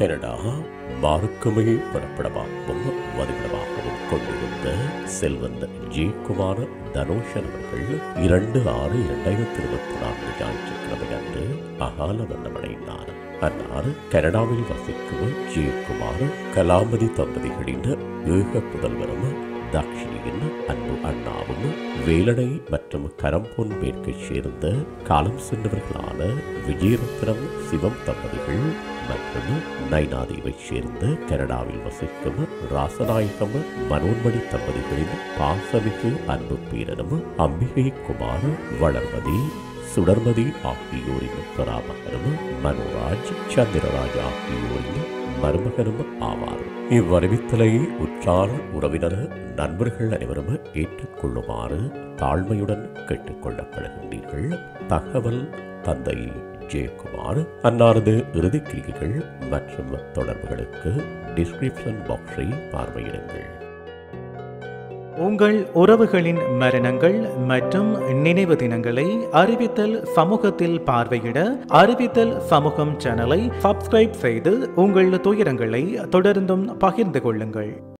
Canada மார்க்கமே புறப்படமாகவும் வதிவிடமாகவும் கொண்டிருந்த செல்வந்த ஜெயக்குமார் தனோஷன் அவர்கள் 2/6/2024 ஞாயிற்றுக்கிழமை அன்று அகால மரணமடைந்தார். அன்னார் கனடாவில் வசிக்கும் ஜெயக்குமார் கலாமதி தம்பதிகளின் ஏக புதல்வரும் தாக்ஷியின் அன்பு அண்ணாவும் வேலனை மற்றும் கரம்பொன் மேற்கைச் சேர்ந்த காலம் சென்றவர்களான விஜயரத்னம் சிவம் தம்பதிகள் மற்றும் நைனாதீவைச் சேர்ந்த கனடாவில் வசிக்கும் ராசநாயகம் மனோன்மணி தம்பதிகளின் பாசமிகு அன்பு பேரனும் அம்பிகை குமார் வளர்மதி சுடர்மதி ஆகியோரின் பராமகனும் மனோராஜ் சந்திரராஜ் ஆகியோரின் மருமகனும் ஆவார். இவ்வறிவித்தலை உற்றார் உறவினர் நண்பர்கள் அனைவரும் ஏற்றுக்கொள்ளுமாறு தாழ்மையுடன் கேட்டுக் கொள்ளப்படுகின்றீர்கள். தகவல் தந்தை ஜெயக்குமார். அன்னாரது இறுதிக்கிரிகைகள் மற்றும் தொடர்புகளுக்கு டிஸ்கிரிப்ஷன் பாக்ஸை பார்வையிடுங்கள். உங்கள் உறவுகளின் மரணங்கள் மற்றும் நினைவு தினங்களை அறிவித்தல் சமூகத்தில் பார்வையிட அறிவித்தல் சமூகம் சேனலை சப்ஸ்கிரைப் செய்து உங்கள் துயரங்களை தொடர்ந்தும் பகிர்ந்து கொள்ளுங்கள்.